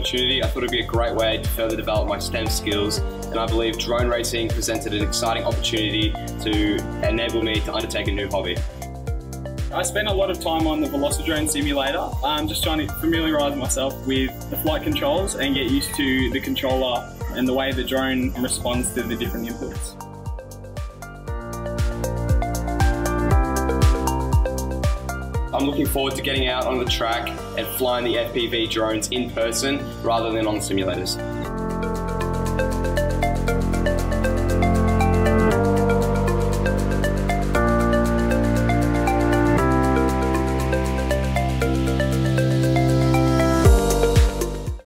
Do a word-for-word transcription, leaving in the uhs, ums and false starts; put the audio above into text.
opportunity. I thought it would be a great way to further develop my STEM skills, and I believe drone racing presented an exciting opportunity to enable me to undertake a new hobby. I spent a lot of time on the Velocidrone simulator, um, just trying to familiarise myself with the flight controls and get used to the controller and the way the drone responds to the different inputs. I'm looking forward to getting out on the track and flying the F P V drones in person rather than on the simulators.